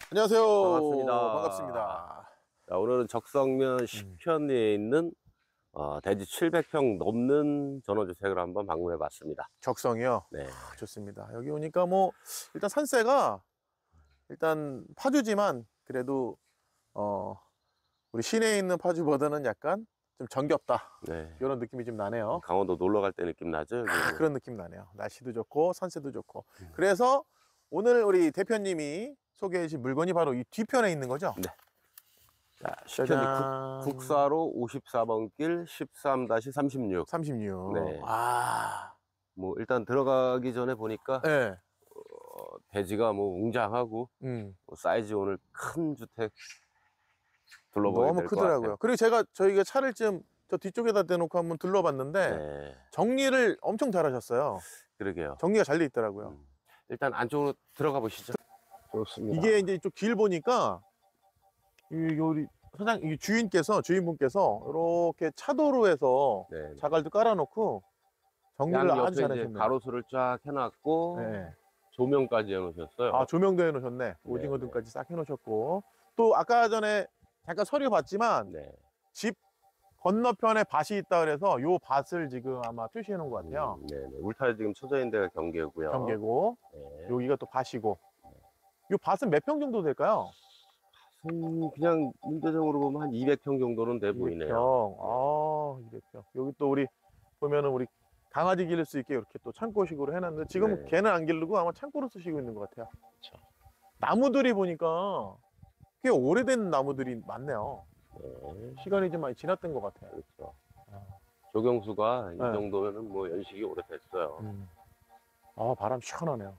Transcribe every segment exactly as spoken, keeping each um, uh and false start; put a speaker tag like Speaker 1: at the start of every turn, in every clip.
Speaker 1: 안녕하세요.
Speaker 2: 반갑습니다.
Speaker 1: 반갑습니다.
Speaker 2: 자, 오늘은 적성면 십 편리에 있는 어, 대지 칠백 평 넘는 전원주택을 한번 방문해 봤습니다.
Speaker 1: 적성이요?
Speaker 2: 네.
Speaker 1: 아, 좋습니다. 여기 오니까 뭐 일단 산세가 일단 파주지만 그래도 어 우리 시내에 있는 파주보다는 약간 좀 정겹다.
Speaker 2: 네.
Speaker 1: 이런 느낌이 좀 나네요.
Speaker 2: 강원도 놀러 갈 때 느낌 나죠? 여기?
Speaker 1: 아, 그런 느낌 나네요. 날씨도 좋고 산세도 좋고. 그래서 오늘 우리 대표님이 소개해 주신 물건이 바로 이 뒤편에 있는 거죠?
Speaker 2: 네. 자, 십 편리
Speaker 1: 짜잔.
Speaker 2: 국, 국사로 오십사 번 길 십삼 삼십육.
Speaker 1: 삼십육.
Speaker 2: 네.
Speaker 1: 아.
Speaker 2: 뭐 일단 들어가기 전에 보니까
Speaker 1: 네.
Speaker 2: 어, 대지가 뭐 웅장하고
Speaker 1: 음.
Speaker 2: 뭐 사이즈 오늘 큰 주택 둘러보게
Speaker 1: 너무
Speaker 2: 될 것
Speaker 1: 크더라고요.
Speaker 2: 같아요.
Speaker 1: 그리고 제가 저희가 차를 좀 저 뒤쪽에다 대놓고 한번 둘러봤는데
Speaker 2: 네.
Speaker 1: 정리를 엄청 잘하셨어요.
Speaker 2: 그러게요.
Speaker 1: 정리가 잘 돼 있더라고요.
Speaker 2: 음. 일단 안쪽으로 들어가 보시죠. 좋습니다.
Speaker 1: 이게 이제 이쪽 길 보니까 이 우리 사장 이 주인께서 주인분께서 이렇게 차도로에서
Speaker 2: 네.
Speaker 1: 자갈도 깔아놓고 정리를
Speaker 2: 양
Speaker 1: 아주
Speaker 2: 옆에 이제
Speaker 1: 잘하셨네요.
Speaker 2: 가로수를 쫙 해놨고
Speaker 1: 네.
Speaker 2: 조명까지 해놓으셨어요.
Speaker 1: 아, 조명도 해놓으셨네. 오징어
Speaker 2: 네.
Speaker 1: 등까지 싹 해놓으셨고 또 아까 전에 잠깐 서류 봤지만
Speaker 2: 네.
Speaker 1: 집 건너편에 밭이 있다 그래서 요 밭을 지금 아마 표시해 놓은 것 같아요.
Speaker 2: 음, 네네. 울타리 지금 쳐져 있는 데가 경계고요.
Speaker 1: 경계고
Speaker 2: 네.
Speaker 1: 여기가 또 밭이고 요 밭은 몇 평 정도 될까요?
Speaker 2: 음, 그냥 문제적으로 보면 한 이백 평 정도는 돼 보이네요.
Speaker 1: 이백 평. 아, 이백 평. 여기 또 우리 보면은 우리 강아지 기를 수 있게 이렇게 또 창고식으로 해놨는데 지금
Speaker 2: 네.
Speaker 1: 개는 안 기르고 아마 창고로 쓰시고 있는 것 같아요.
Speaker 2: 그렇죠.
Speaker 1: 나무들이 보니까 꽤 오래된 나무들이 많네요.
Speaker 2: 네.
Speaker 1: 시간이 좀 많이 지났던 것 같아요.
Speaker 2: 그렇죠. 조경수가 이
Speaker 1: 네.
Speaker 2: 정도면은 뭐 연식이 오래됐어요.
Speaker 1: 음. 아, 바람 시원하네요.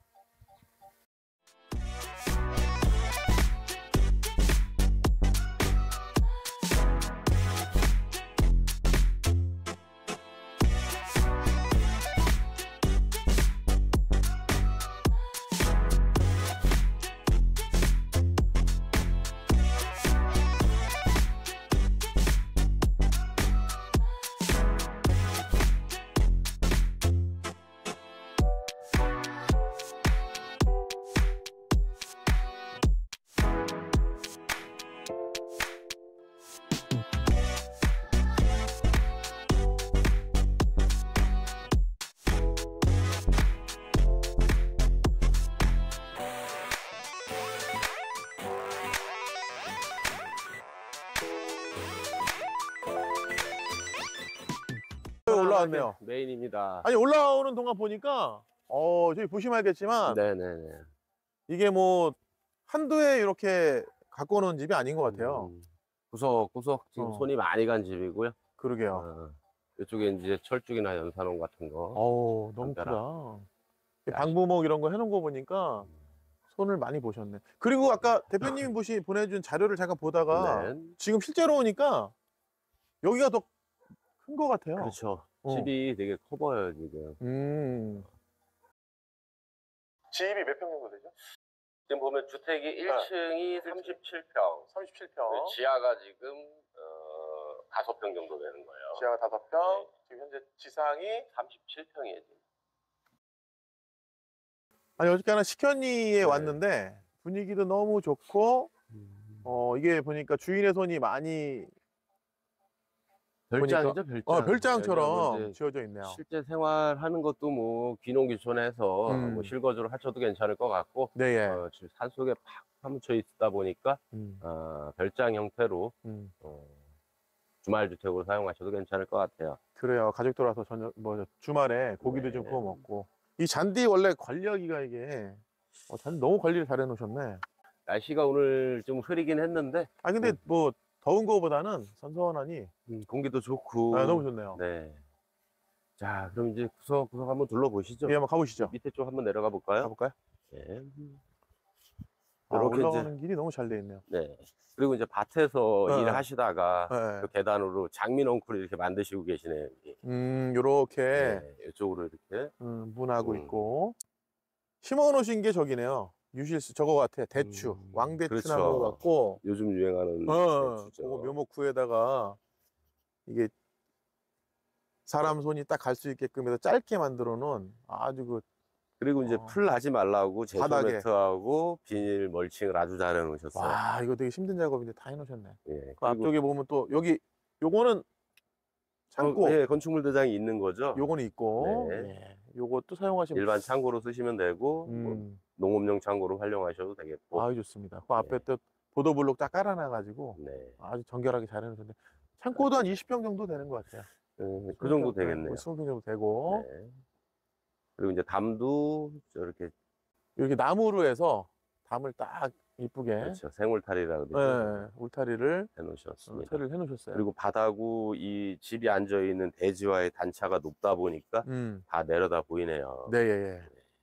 Speaker 1: 올라왔네요.
Speaker 2: 메인입니다.
Speaker 1: 아니 올라오는 동안 보니까 어 저기 보시면 알겠지만
Speaker 2: 네네네.
Speaker 1: 이게 뭐 한두 해 이렇게 갖고 오는 집이 아닌 것 같아요.
Speaker 2: 음, 구석구석 지금
Speaker 1: 어.
Speaker 2: 손이 많이 간 집이고요.
Speaker 1: 그러게요.
Speaker 2: 어, 이쪽에 이제 철쭉이나 연산홍 같은 거.
Speaker 1: 어우, 너무
Speaker 2: 담벼락.
Speaker 1: 크다. 방부목 이런 거 해놓은 거 보니까 손을 많이 보셨네. 그리고 아까 대표님이 보시, 보내준 자료를 잠깐 보다가
Speaker 2: 네.
Speaker 1: 지금 실제로 오니까 여기가 더 큰 것 같아요.
Speaker 2: 그렇죠.
Speaker 1: 어.
Speaker 2: 집이 되게 커 보여요, 지금.
Speaker 1: 음. 집이 몇 평 정도 되죠?
Speaker 2: 지금 보면 주택이 일 층이 삼십칠 평.
Speaker 1: 삼십칠 평.
Speaker 2: 지하가 지금, 어, 다섯 평 정도 되는 거예요.
Speaker 1: 지하가 다섯 평.
Speaker 2: 네.
Speaker 1: 지금 현재 지상이
Speaker 2: 삼십칠 평이에요, 지금.
Speaker 1: 아니 어저께는 식현리에
Speaker 2: 네.
Speaker 1: 왔는데 분위기도 너무 좋고
Speaker 2: 음.
Speaker 1: 어 이게 보니까 주인의 손이 많이
Speaker 2: 별장이죠,
Speaker 1: 보니까-
Speaker 2: 별장.
Speaker 1: 어, 별장처럼
Speaker 2: 뭐 이제
Speaker 1: 지어져 있네요.
Speaker 2: 실제 생활하는 것도 뭐 귀농귀촌해서
Speaker 1: 음.
Speaker 2: 뭐 실거주를 하셔도 괜찮을 것 같고,
Speaker 1: 네, 예.
Speaker 2: 어, 지금 산속에 팍 파묻혀 있다 보니까
Speaker 1: 음,
Speaker 2: 어, 별장 형태로
Speaker 1: 음.
Speaker 2: 어, 주말 주택으로 사용하셔도 괜찮을 것 같아요.
Speaker 1: 그래요. 가족들 와서 저녁 뭐 주말에 고기도
Speaker 2: 네.
Speaker 1: 좀 구워 먹고. 이 잔디 원래 관리하기가 이게 어, 잔디 너무 관리를 잘 해놓으셨네.
Speaker 2: 날씨가 오늘 좀 흐리긴 했는데
Speaker 1: 아 근데
Speaker 2: 네.
Speaker 1: 뭐 더운 거보다는 선선하니
Speaker 2: 음, 공기도 좋고.
Speaker 1: 아, 너무 좋네요.
Speaker 2: 네. 자, 그럼 이제 구석구석 한번 둘러보시죠.
Speaker 1: 예, 한번 가보시죠.
Speaker 2: 밑에 쪽 한번 내려가 볼까요?
Speaker 1: 가볼까요?
Speaker 2: 네.
Speaker 1: 아,
Speaker 2: 이렇게
Speaker 1: 올라가는
Speaker 2: 이제,
Speaker 1: 길이 너무 잘 돼 있네요.
Speaker 2: 네. 그리고 이제 밭에서
Speaker 1: 네.
Speaker 2: 일을 하시다가
Speaker 1: 네.
Speaker 2: 그 계단으로 장미 넝쿨 이렇게 만드시고 계시네요. 여기.
Speaker 1: 음, 요렇게
Speaker 2: 네. 이쪽으로 이렇게.
Speaker 1: 음, 문하고
Speaker 2: 음.
Speaker 1: 있고 심어 놓으신 게 저기네요. 유실수 저거 같아. 대추,
Speaker 2: 음,
Speaker 1: 왕대추
Speaker 2: 그렇죠.
Speaker 1: 나무 같고.
Speaker 2: 요즘 유행하는
Speaker 1: 어,
Speaker 2: 대추죠.
Speaker 1: 그거 묘목구에다가 이게 사람 손이 딱 갈 수 있게끔 해서 짧게 만들어 놓은 아주 그
Speaker 2: 그리고 이제
Speaker 1: 어.
Speaker 2: 풀 나지 말라고 제소
Speaker 1: 바닥에.
Speaker 2: 매트하고 비닐 멀칭을 아주 잘 해놓으셨어요.
Speaker 1: 와, 이거 되게 힘든 작업인데 다 해놓으셨네.
Speaker 2: 예.
Speaker 1: 그
Speaker 2: 그리고
Speaker 1: 앞쪽에 보면 또 여기 요거는 창고,
Speaker 2: 어, 예, 건축물 대장이 있는 거죠.
Speaker 1: 요거는 있고,
Speaker 2: 네.
Speaker 1: 예, 요것도 사용하시면
Speaker 2: 일반 창고로 쓰시면 되고 뭐
Speaker 1: 음,
Speaker 2: 농업용 창고로 활용하셔도 되겠고.
Speaker 1: 아주 좋습니다. 그 앞에
Speaker 2: 네.
Speaker 1: 또 보도블록 딱 깔아놔가지고
Speaker 2: 네.
Speaker 1: 아주 정결하게 잘 해놓으셨는데 창고도 한 이십 평 정도 되는 것 같아요.
Speaker 2: 음, 그 정도
Speaker 1: 그러니까, 네,
Speaker 2: 되겠네요.
Speaker 1: 이십 평 정도 되고
Speaker 2: 네. 그리고 이제 담도 저렇게
Speaker 1: 이렇게 나무로 해서 담을 딱 이쁘게
Speaker 2: 그렇죠. 생울타리라 그러죠.
Speaker 1: 예, 울타리를 어,
Speaker 2: 해놓으셨습니다.
Speaker 1: 처리를 해놓으셨어요.
Speaker 2: 그리고 바다구 이 집이 앉아 있는 대지와의 단차가 높다 보니까
Speaker 1: 음,
Speaker 2: 다 내려다 보이네요.
Speaker 1: 네, 예, 예.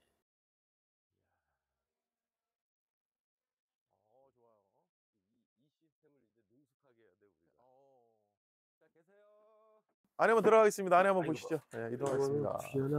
Speaker 1: 안에 한번 들어가겠습니다. 안에 한번 보시죠. 네, 이동하겠습니다.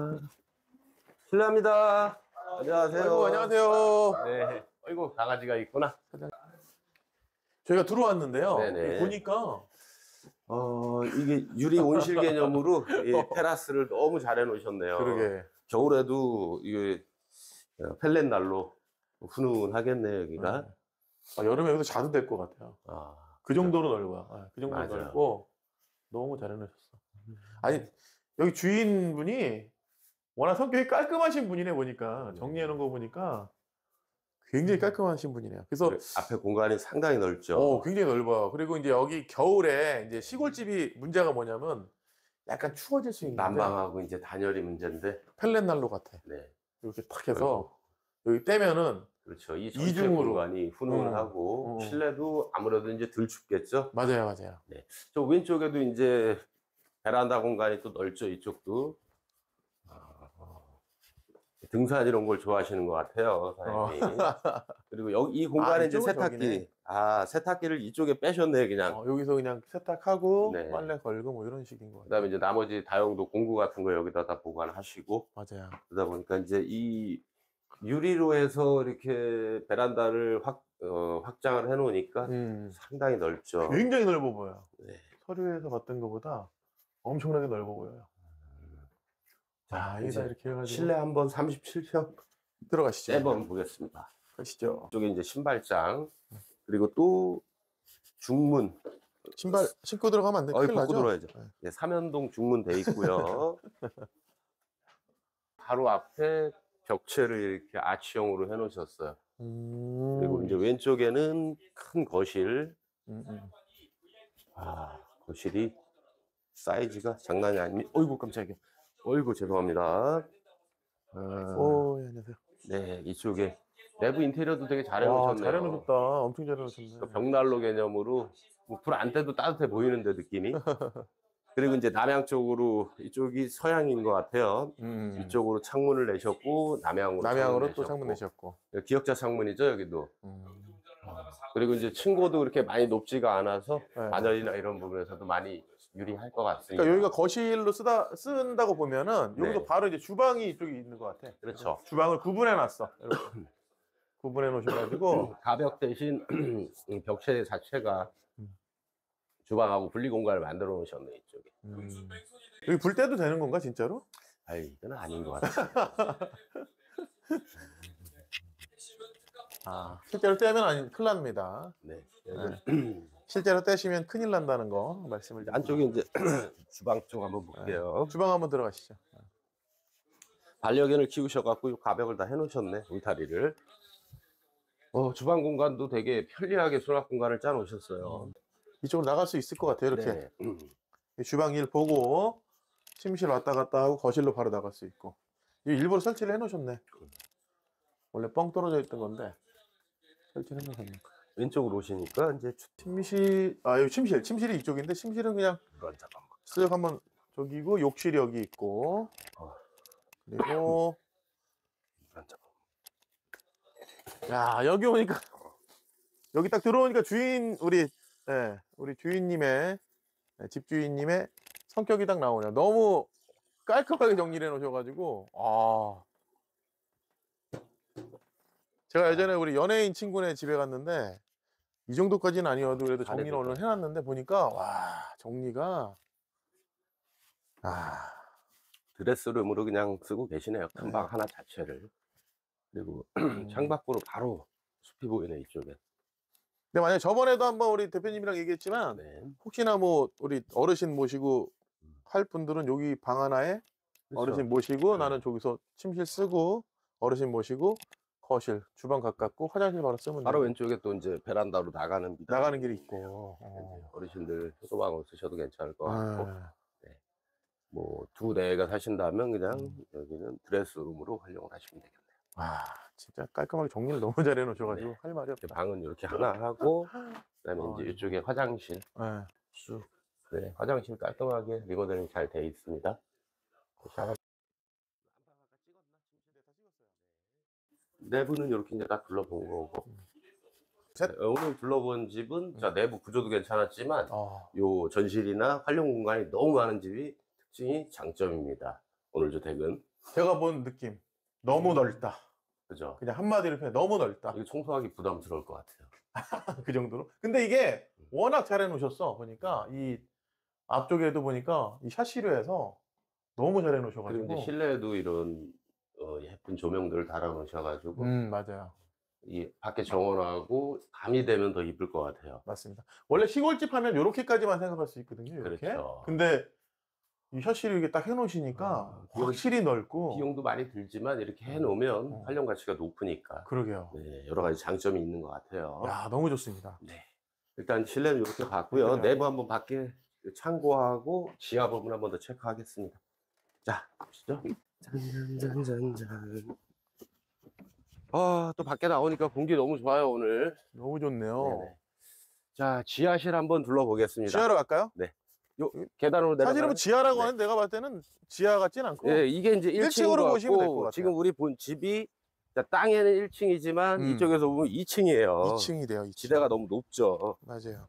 Speaker 2: 실례합니다. 안녕하세요.
Speaker 1: 아이고, 안녕하세요.
Speaker 2: 네. 아이고, 강아지가 있구나.
Speaker 1: 저희가 들어왔는데요.
Speaker 2: 네네.
Speaker 1: 보니까
Speaker 2: 어, 이게 유리 온실 개념으로 이 테라스를 너무 잘 해놓으셨네요.
Speaker 1: 그러게.
Speaker 2: 겨울에도 이게 펠렛 난로 훈훈하겠네요, 여기가.
Speaker 1: 네. 아, 여름에 여기서 자도 될 것 같아요.
Speaker 2: 아,
Speaker 1: 그 정도로 넓어요. 네, 그 정도로
Speaker 2: 맞아요.
Speaker 1: 넓고 너무 잘 해놓으셨어. 아니, 여기 주인분이 워낙 성격이 깔끔하신 분이네 보니까 정리해놓은 거 보니까 굉장히 깔끔하신 분이네요. 그래서
Speaker 2: 그리고 앞에 공간이 상당히 넓죠.
Speaker 1: 어, 굉장히 넓어요. 그리고 이제 여기 겨울에 이제 시골집이 문제가 뭐냐면 약간 추워질 수 있는데
Speaker 2: 난방하고 이제 단열이 문제인데.
Speaker 1: 펠렛 난로 같아.
Speaker 2: 네.
Speaker 1: 이렇게 탁 해서 여기 떼면은
Speaker 2: 그렇죠. 이
Speaker 1: 이중으로.
Speaker 2: 전체 공간이 훈훈하고
Speaker 1: 어, 어.
Speaker 2: 실내도 아무래도 이제 덜 춥겠죠.
Speaker 1: 맞아요, 맞아요.
Speaker 2: 저 왼쪽에도 이제 베란다 공간이 또 넓죠. 이쪽도. 아, 등산 이런 걸 좋아하시는 것 같아요, 사장님이. 그리고 여기 이 공간에
Speaker 1: 아,
Speaker 2: 이제
Speaker 1: 이쪽은
Speaker 2: 세탁기.
Speaker 1: 저기네.
Speaker 2: 아, 세탁기를 이쪽에 빼셨네, 그냥.
Speaker 1: 어, 여기서 그냥 세탁하고
Speaker 2: 네.
Speaker 1: 빨래 걸고 뭐 이런 식인 것 같아요.
Speaker 2: 그다음에 이제 나머지 다용도 공구 같은 거 여기다 다 보관하시고.
Speaker 1: 맞아요.
Speaker 2: 그러다 보니까 이제 이 유리로 해서 이렇게 베란다를 확, 어, 확장을 해 놓으니까
Speaker 1: 음,
Speaker 2: 상당히 넓죠.
Speaker 1: 굉장히 넓어 보여요.
Speaker 2: 네.
Speaker 1: 서류에서 봤던 것보다 엄청나게 넓어 보여요. 자,
Speaker 2: 이제
Speaker 1: 여기다 이렇게 해가지고
Speaker 2: 실내 한번 삼십칠 평
Speaker 1: 들어가시죠.
Speaker 2: 세번 보겠습니다.
Speaker 1: 가시죠.
Speaker 2: 이쪽에 이제 신발장, 그리고 또 중문.
Speaker 1: 신발 신고 들어가면 안 돼.
Speaker 2: 어이,
Speaker 1: 큰일
Speaker 2: 벗고
Speaker 1: 나죠?
Speaker 2: 들어야죠.
Speaker 1: 네.
Speaker 2: 네, 삼연동 중문 돼 있고요. 바로 앞에 벽체를 이렇게 아치형으로 해 놓으셨어요.
Speaker 1: 음,
Speaker 2: 그리고 이제 왼쪽에는 큰 거실.
Speaker 1: 음, 음.
Speaker 2: 아, 거실이 사이즈가 장난이 아닙니다. 어이구, 깜짝이야. 어이구, 죄송합니다. 아,
Speaker 1: 오, 예, 안녕하세요.
Speaker 2: 네, 이쪽에 내부 인테리어도 되게 잘
Speaker 1: 와,
Speaker 2: 해놓으셨네요.
Speaker 1: 잘 해놓으셨다. 엄청 잘 해놓으셨네.
Speaker 2: 벽난로 개념으로 뭐 불 안 떼도 따뜻해 보이는데, 느낌이. 그리고 이제 남향 쪽으로, 이쪽이 서향인 것 같아요.
Speaker 1: 음.
Speaker 2: 이쪽으로 창문을 내셨고 남향으로,
Speaker 1: 남향으로
Speaker 2: 창문
Speaker 1: 또 창문
Speaker 2: 내셨고.
Speaker 1: 내셨고.
Speaker 2: 기역자 창문이죠, 여기도.
Speaker 1: 음.
Speaker 2: 그리고 이제 층고도 그렇게 많이 높지가 않아서
Speaker 1: 네.
Speaker 2: 반열이나 이런 부분에서도 많이 유리할 것 같습니다.
Speaker 1: 그러니까 여기가 거실로 쓰다 쓴다고 보면은 여기도
Speaker 2: 네.
Speaker 1: 바로 이제 주방이 이쪽에 있는 것 같아.
Speaker 2: 그렇죠.
Speaker 1: 주방을 구분해 놨어. 이렇게. 구분해 놓으셔가지고
Speaker 2: 가벽 대신 이 벽체 자체가
Speaker 1: 음.
Speaker 2: 주방하고 분리 공간을 만들어 놓으셨네, 이쪽에.
Speaker 1: 음. 여기 불 때도 되는 건가 진짜로?
Speaker 2: 아이, 이건 아닌 것 같아요.
Speaker 1: 아, 실제로 떼면 아니 큰일 납니다.
Speaker 2: 네.
Speaker 1: 네. 실제로 떼시면 큰일 난다는 거 말씀을 드립니다.
Speaker 2: 안쪽에 이제 주방 쪽 한번 볼게요.
Speaker 1: 주방 한번 들어가시죠.
Speaker 2: 반려견을 키우셔갖고 이 가벽을 다 해놓으셨네, 울타리를. 어, 주방 공간도 되게 편리하게 수납 공간을 짜 놓으셨어요.
Speaker 1: 이쪽으로 나갈 수 있을 것 같아요. 이렇게
Speaker 2: 네. 음.
Speaker 1: 주방 일 보고 침실 왔다 갔다 하고 거실로 바로 나갈 수 있고. 이거 일부러 설치를 해놓으셨네. 원래 뻥 떨어져 있던 건데 설치를 해놓으셨네.
Speaker 2: 왼쪽으로 오시니까 이제
Speaker 1: 침실, 아 여기 침실, 침실이 이쪽인데 침실은 그냥
Speaker 2: 주방 잠깐만.
Speaker 1: 쓱 한번 저기고 욕실이 여기 있고
Speaker 2: 어.
Speaker 1: 그리고
Speaker 2: 주방 잠깐만.
Speaker 1: 야 여기 오니까 여기 딱 들어오니까 주인 우리 예, 우리 주인님의 예, 집주인님의 성격이 딱 나오네요. 너무 깔끔하게 정리를 해놓으셔가지고 아 제가 예전에 우리 연예인 친구네 집에 갔는데 이 정도까지는 아니어도 그래도 정리를 오늘 해놨는데 보니까 와 정리가 아
Speaker 2: 드레스룸으로 그냥 쓰고 계시네요. 큰
Speaker 1: 네.
Speaker 2: 방 하나 자체를. 그리고
Speaker 1: 음.
Speaker 2: 창밖으로 바로 숲이 보이네, 이쪽에.
Speaker 1: 근데 만약에 저번에도 한번 우리 대표님이랑 얘기했지만
Speaker 2: 네.
Speaker 1: 혹시나 뭐 우리 어르신 모시고 할 분들은 여기 방 하나에
Speaker 2: 그렇죠.
Speaker 1: 어르신 모시고
Speaker 2: 네.
Speaker 1: 나는 저기서 침실 쓰고 어르신 모시고 거실, 주방 가깝고 화장실 바로 쓰면
Speaker 2: 바로
Speaker 1: 되고.
Speaker 2: 왼쪽에 또 이제 베란다로 나가는 비단.
Speaker 1: 나가는 길이 있고. 어.
Speaker 2: 어르신들 효도방을 쓰셔도 괜찮을 것 같고.
Speaker 1: 아,
Speaker 2: 뭐 두 대가 사신다면 그냥
Speaker 1: 음.
Speaker 2: 여기는 드레스룸으로 활용을 하시면 되겠네요.
Speaker 1: 아, 진짜 깔끔하게 정리를 너무 잘 해놓으셔가지고
Speaker 2: 네.
Speaker 1: 할 말이
Speaker 2: 이렇게
Speaker 1: 없다.
Speaker 2: 방은 이렇게 하나 하고, 그다음에
Speaker 1: 아,
Speaker 2: 이제 이쪽에 화장실
Speaker 1: 네.
Speaker 2: 쭉. 네, 화장실 깔끔하게 리모델링 잘 돼 있습니다. 샤워. 내부는 이렇게 이제 다 둘러본 거고.
Speaker 1: 셋.
Speaker 2: 네, 오늘 둘러본 집은 자 내부 구조도 괜찮았지만
Speaker 1: 어,
Speaker 2: 요 전실이나 활용 공간이 너무 많은 집이 특징이 장점입니다. 오늘 주택은.
Speaker 1: 제가 본 느낌 너무 넓다.
Speaker 2: 그죠?
Speaker 1: 그냥 한마디로 표해 너무 넓다.
Speaker 2: 이거 청소하기 부담스러울 것 같아요.
Speaker 1: 그 정도로. 근데 이게 워낙 잘 해놓으셨어. 보니까 이 앞쪽에도 보니까 이 샤시류에서 너무 잘
Speaker 2: 그리고
Speaker 1: 해놓으셔가지고.
Speaker 2: 이제 실내에도 이런 어, 예쁜 조명들을 달아 놓으셔가지고
Speaker 1: 음, 맞아요.
Speaker 2: 이 밖에 정원하고 가미되면 더 이쁠 것 같아요.
Speaker 1: 맞습니다. 원래 시골집 하면 이렇게까지만 생각할 수 있거든요. 이렇게.
Speaker 2: 그렇죠.
Speaker 1: 근데 이 샤시류 이게 딱 해놓으시니까
Speaker 2: 아, 비용-
Speaker 1: 확실히 넓고.
Speaker 2: 비용도 많이 들지만 이렇게 해놓으면
Speaker 1: 어.
Speaker 2: 활용 가치가 높으니까
Speaker 1: 그러게요.
Speaker 2: 네, 여러 가지 장점이 있는 것 같아요.
Speaker 1: 야, 너무 좋습니다.
Speaker 2: 네. 일단 실내는 이렇게 봤고요.
Speaker 1: 네.
Speaker 2: 내부 한번 밖에 참고하고 지하 부분 한번 더 체크하겠습니다. 자, 보시죠. 짠짠짠짠짠. 아, 또 밖에 나오니까 공기 너무 좋아요, 오늘.
Speaker 1: 너무 좋네요.
Speaker 2: 네네. 자, 지하실 한번 둘러보겠습니다.
Speaker 1: 지하로 갈까요?
Speaker 2: 요 계단으로 내려가.
Speaker 1: 사실은 뭐 지하라고
Speaker 2: 네.
Speaker 1: 하는데 내가 봤을 때는 지하 같진 않고.
Speaker 2: 예, 이게 이제 일 층으로
Speaker 1: 일 층으로 보시면 될것
Speaker 2: 같고
Speaker 1: 같아요.
Speaker 2: 지금 우리 본 집이 자, 땅에는 일 층이지만
Speaker 1: 음.
Speaker 2: 이쪽에서 보면 이 층이에요.
Speaker 1: 이 층이 돼요. 이 층.
Speaker 2: 지대가 너무 높죠.
Speaker 1: 맞아요.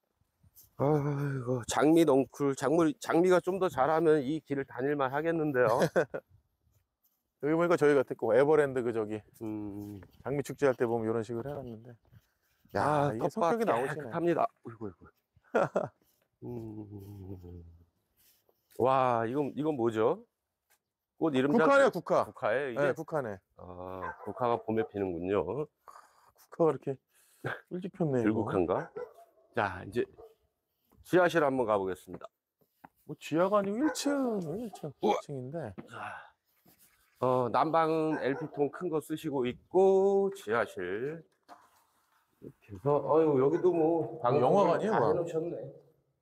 Speaker 2: 아이고, 장미 넝쿨, 장미, 장미가 좀 더 잘하면 이 길을 다닐만 하겠는데요.
Speaker 1: 여기 보니까 저희 같은 거 에버랜드 그 저기
Speaker 2: 음,
Speaker 1: 장미 축제 할 때 보면 이런 식으로 해놨는데. 야,
Speaker 2: 아,
Speaker 1: 이게
Speaker 2: 텃밭
Speaker 1: 성격이 나오시네.
Speaker 2: 깨끗합니다. 어이구, 어이구. 음, 와, 이건, 이건 뭐죠? 꽃 이름 잘-
Speaker 1: 국화네요, 국화.
Speaker 2: 국화에 이게?
Speaker 1: 네, 국화네.
Speaker 2: 아, 국화가 봄에 피는군요.
Speaker 1: 국화가 이렇게 일찍 폈네. 이거.
Speaker 2: 들국화인가? 자, 이제 지하실 한번 가보겠습니다.
Speaker 1: 뭐 지하가 아니고 일 층, 일 층,
Speaker 2: 우와.
Speaker 1: 일 층인데.
Speaker 2: 자, 어, 난방은 엘피통 큰 거 쓰시고 있고, 지하실. 이렇게 해서, 어유 여기도 뭐, 방송을
Speaker 1: 영화관이에요,
Speaker 2: 다
Speaker 1: 뭐.
Speaker 2: 해놓으셨네.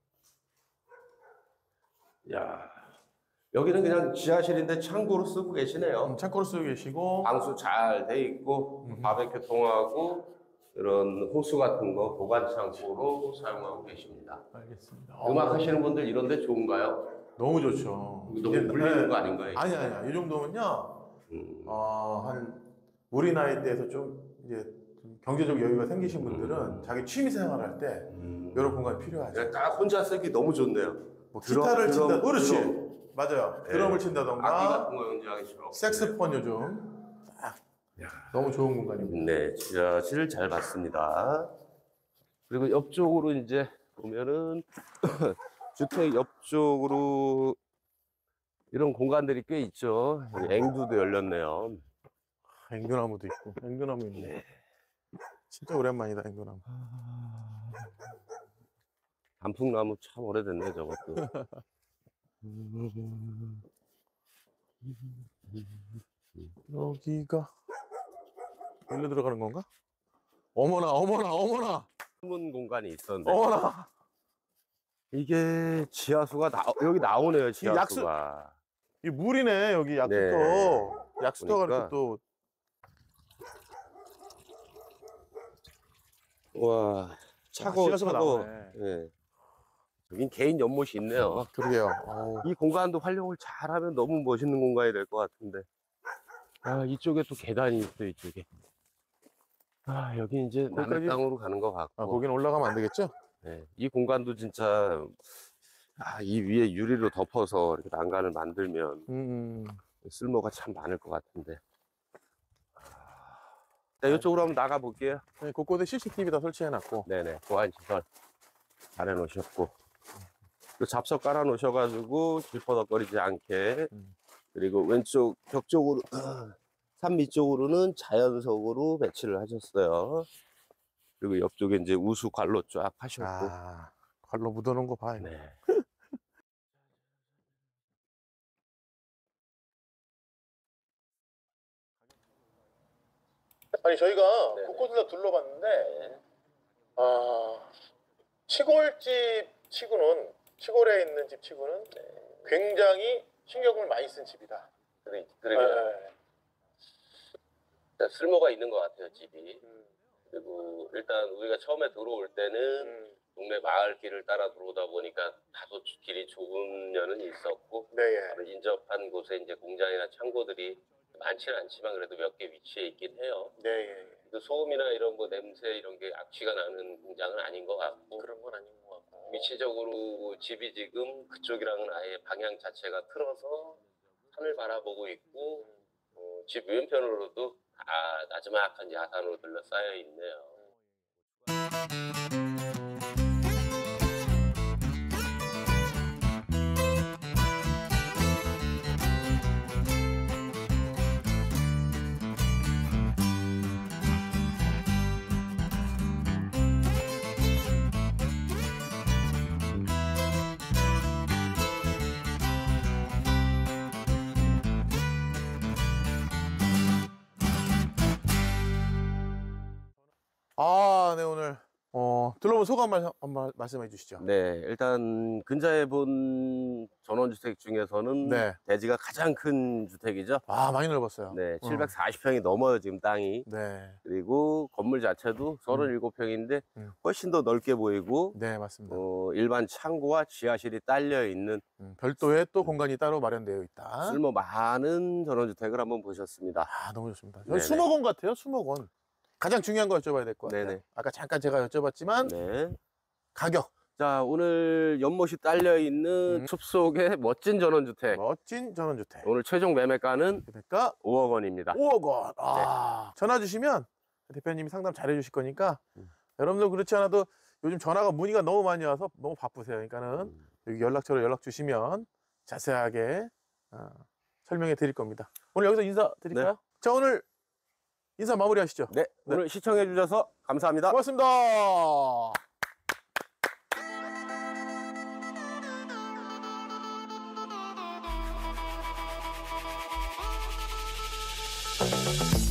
Speaker 2: 야, 여기는 그냥 지하실인데 창고로 쓰고 계시네요.
Speaker 1: 음, 창고로 쓰고 계시고.
Speaker 2: 방수 잘 돼 있고,
Speaker 1: 음.
Speaker 2: 바베큐 통하고, 이런 호수 같은 거 보관 창고로 사용하고 계십니다.
Speaker 1: 알겠습니다.
Speaker 2: 음악
Speaker 1: 어,
Speaker 2: 하시는 분들 이런데 좋은가요?
Speaker 1: 너무 좋죠.
Speaker 2: 너무
Speaker 1: 이게-
Speaker 2: 물리는
Speaker 1: 네.
Speaker 2: 거 아닌가요?
Speaker 1: 아니, 아니야. 이 정도면요.
Speaker 2: 음.
Speaker 1: 어, 한 우리 나이대에서 좀 이제 좀 경제적 여유가 생기신 분들은
Speaker 2: 음.
Speaker 1: 자기 취미 생활할 때
Speaker 2: 음.
Speaker 1: 이런 공간이 필요하죠.
Speaker 2: 그냥 딱 혼자 쓰기 너무 좋네요.
Speaker 1: 뭐
Speaker 2: 드럼,
Speaker 1: 기타를
Speaker 2: 드럼,
Speaker 1: 친다, 그렇지.
Speaker 2: 드럼.
Speaker 1: 맞아요.
Speaker 2: 네.
Speaker 1: 드럼을
Speaker 2: 악기
Speaker 1: 친다던가,
Speaker 2: 같은 거 연주하기 싫어.
Speaker 1: 색스폰 요즘 딱
Speaker 2: 야.
Speaker 1: 너무 좋은 공간입니다.
Speaker 2: 네, 지하실 잘 봤습니다. 그리고 옆쪽으로 이제 보면은 주택 옆쪽으로 이런 공간들이 꽤 있죠. 여기 앵두도 열렸네요.
Speaker 1: 앵두나무도 있고, 앵두나무 있네.
Speaker 2: 네.
Speaker 1: 진짜 오랜만이다, 앵두나무.
Speaker 2: 단풍나무 참 오래됐네, 저것도.
Speaker 1: 여기가 일로 들어가는 건가? 어머나, 어머나, 어머나,
Speaker 2: 숨은 공간이 있었는데
Speaker 1: 어머나.
Speaker 2: 이게 지하수가 나, 여기 나오네요,
Speaker 1: 약수-
Speaker 2: 지하수가.
Speaker 1: 이 물이네, 여기 약수터.
Speaker 2: 네.
Speaker 1: 약수터가
Speaker 2: 보니까.
Speaker 1: 이렇게 또
Speaker 2: 와, 차고
Speaker 1: 지하수가
Speaker 2: 차고.
Speaker 1: 나오네.
Speaker 2: 예. 여긴 개인 연못이 있네요.
Speaker 1: 그러게요. 어우.
Speaker 2: 이 공간도 활용을 잘하면 너무 멋있는 공간이 될 것 같은데. 아, 이쪽에 또 계단이 있어, 이쪽에. 아, 여기 이제 남의
Speaker 1: 거기까지-
Speaker 2: 땅으로 가는 것 같고.
Speaker 1: 아, 거기는 올라가면 안 되겠죠?
Speaker 2: 네, 이 공간도 진짜, 아, 이 위에 유리로 덮어서 이렇게 난간을 만들면
Speaker 1: 음,
Speaker 2: 쓸모가 참 많을 것 같은데. 자, 이쪽으로 한번 나가 볼게요.
Speaker 1: 네, 곳곳에 씨씨티비 다 설치해놨고.
Speaker 2: 네네, 보안 시설 잘 해놓으셨고. 또 잡석 깔아 놓으셔가지고 질퍼덕거리지 않게
Speaker 1: 음.
Speaker 2: 그리고 왼쪽 벽 쪽으로 산 밑쪽으로는 자연석으로 배치를 하셨어요. 그리고 옆쪽에 이제 우수 관로 쫙 하셨고.
Speaker 1: 아, 관로 묻어놓은 거 봐요.
Speaker 2: 네.
Speaker 1: 아니 저희가
Speaker 2: 네네.
Speaker 1: 곳곳을 다 둘러봤는데
Speaker 2: 네.
Speaker 1: 아, 시골집 치고는 시골에 있는 집 치고는 굉장히 신경을 많이 쓴 집이다.
Speaker 2: 그래, 그러면
Speaker 1: 네.
Speaker 2: 쓸모가 있는 것 같아요, 집이.
Speaker 1: 음,
Speaker 2: 그리고 일단 우리가 처음에 들어올 때는
Speaker 1: 음,
Speaker 2: 동네 마을길을 따라 들어오다 보니까 다소 길이 좁은 면은 있었고,
Speaker 1: 네, 예.
Speaker 2: 바로 인접한 곳에 이제 공장이나 창고들이 많지는 않지만 그래도 몇 개 위치해 있긴 해요.
Speaker 1: 네, 예.
Speaker 2: 그 소음이나 이런 거 냄새 이런 게 악취가 나는 공장은 아닌 것 같고,
Speaker 1: 그런 건 아닌 것 같고.
Speaker 2: 위치적으로 집이 지금 그쪽이랑은 아예 방향 자체가 틀어서 산을 바라보고 있고, 어, 집 왼편으로도 다 나지막한 야산으로 둘러싸여 있네요.
Speaker 1: 아, 네, 오늘 어, 둘러본 소감 말, 한번 말씀해 주시죠.
Speaker 2: 네, 일단 근자에 본 전원주택 중에서는
Speaker 1: 네.
Speaker 2: 대지가 가장 큰 주택이죠.
Speaker 1: 아, 많이 넓었어요.
Speaker 2: 네,
Speaker 1: 어.
Speaker 2: 칠백사십 평이 넘어요, 지금 땅이.
Speaker 1: 네,
Speaker 2: 그리고 건물 자체도 서른일곱 평인데
Speaker 1: 음.
Speaker 2: 훨씬 더 넓게 보이고,
Speaker 1: 네, 맞습니다.
Speaker 2: 어, 일반 창고와 지하실이 딸려 있는
Speaker 1: 음, 별도의 또 공간이 따로 마련되어 있다.
Speaker 2: 쓸모 많은 전원주택을 한번 보셨습니다.
Speaker 1: 아, 너무 좋습니다.
Speaker 2: 네네.
Speaker 1: 수목원 같아요, 수목원. 가장 중요한 거 여쭤봐야 될 것 같아요.
Speaker 2: 네네.
Speaker 1: 아까 잠깐 제가 여쭤봤지만
Speaker 2: 네.
Speaker 1: 가격.
Speaker 2: 자, 오늘 연못이 딸려 있는
Speaker 1: 음.
Speaker 2: 숲속의 멋진 전원주택.
Speaker 1: 멋진 전원주택.
Speaker 2: 오늘 최종 매매가는
Speaker 1: 대표가
Speaker 2: 오억 원입니다.
Speaker 1: 오억 원. 아, 전화 주시면 대표님이 상담 잘해 주실 거니까
Speaker 2: 음.
Speaker 1: 여러분들 그렇지 않아도 요즘 전화가 문의가 너무 많이 와서 너무 바쁘세요. 그러니까는
Speaker 2: 음.
Speaker 1: 여기 연락처로 연락 주시면 자세하게 어, 설명해 드릴 겁니다. 오늘 여기서 인사 드릴까요? 자, 오늘 인사 마무리 하시죠.
Speaker 2: 네, 오늘 시청해 주셔서 감사합니다.
Speaker 1: 고맙습니다.
Speaker 3: Thank you.